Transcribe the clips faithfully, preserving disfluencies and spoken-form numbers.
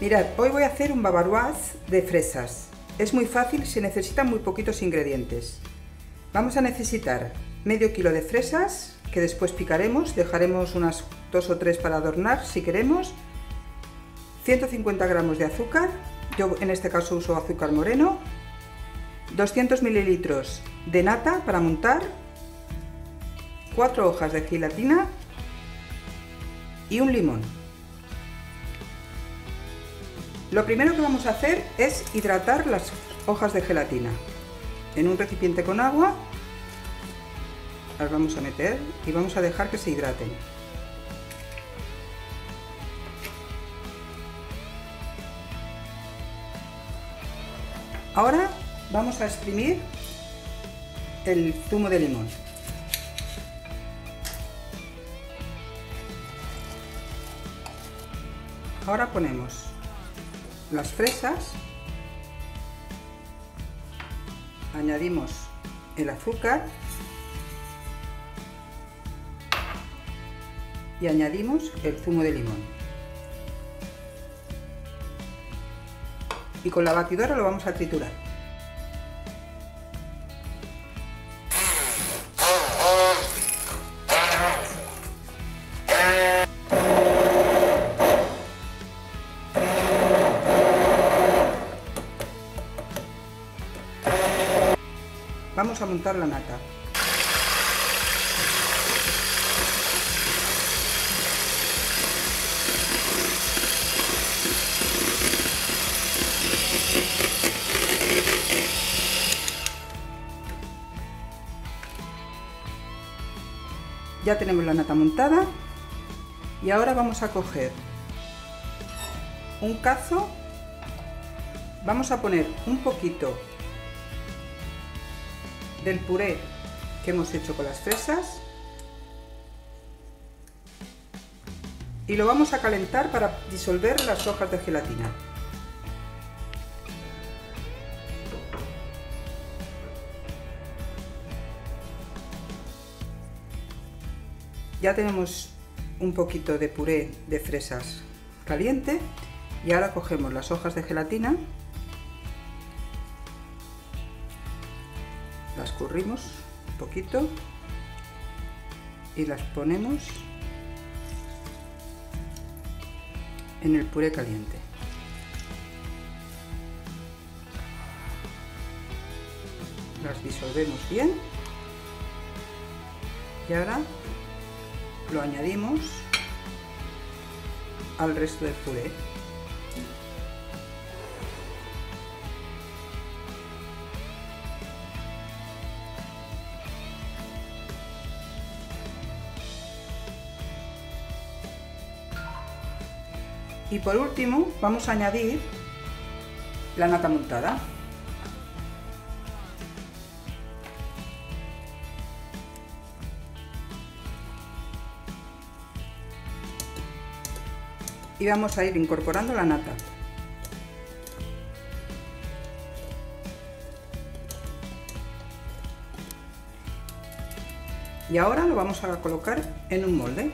Mirad, hoy voy a hacer un bavaroise de fresas. Es muy fácil, se necesitan muy poquitos ingredientes. Vamos a necesitar medio kilo de fresas, que después picaremos, dejaremos unas dos o tres para adornar si queremos, ciento cincuenta gramos de azúcar, yo en este caso uso azúcar moreno, doscientos mililitros de nata para montar, cuatro hojas de gelatina y un limón. Lo primero que vamos a hacer es hidratar las hojas de gelatina. En un recipiente con agua las vamos a meter y vamos a dejar que se hidraten. Ahora vamos a exprimir el zumo de limón. Ahora ponemos las fresas, añadimos el azúcar y añadimos el zumo de limón. Y con la batidora lo vamos a triturar. Vamos a montar la nata. Ya tenemos la nata montada y ahora vamos a coger un cazo, vamos a poner un poquito del puré que hemos hecho con las fresas y lo vamos a calentar para disolver las hojas de gelatina. Ya tenemos un poquito de puré de fresas caliente y ahora cogemos las hojas de gelatina, las escurrimos un poquito y las ponemos en el puré caliente. Las disolvemos bien y ahora lo añadimos al resto del puré. Y por último vamos a añadir la nata montada. Y vamos a ir incorporando la nata. Y ahora lo vamos a colocar en un molde.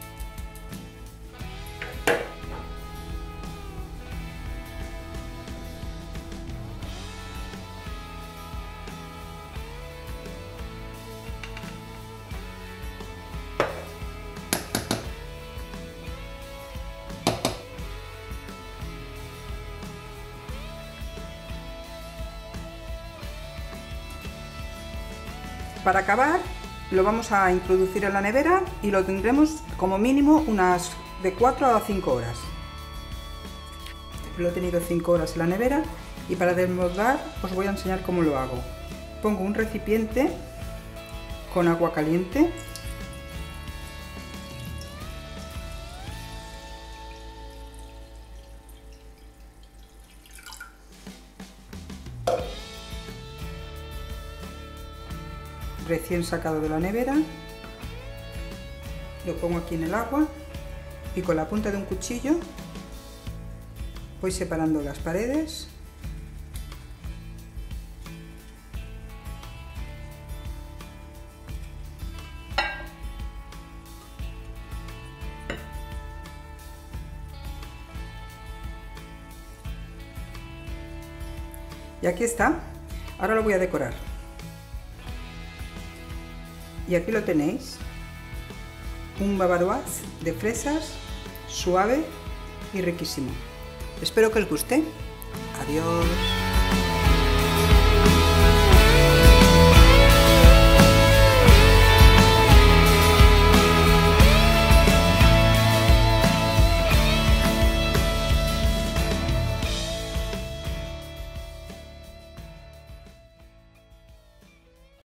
Para acabar lo vamos a introducir en la nevera y lo tendremos como mínimo unas de cuatro a cinco horas. Lo he tenido cinco horas en la nevera y para desmoldar os voy a enseñar cómo lo hago. Pongo un recipiente con agua caliente, recién sacado de la nevera, lo pongo aquí en el agua y con la punta de un cuchillo voy separando las paredes Y aquí está. Ahora lo voy a decorar. Y aquí lo tenéis. Un bavaroise de fresas, suave y riquísimo. Espero que os guste. Adiós.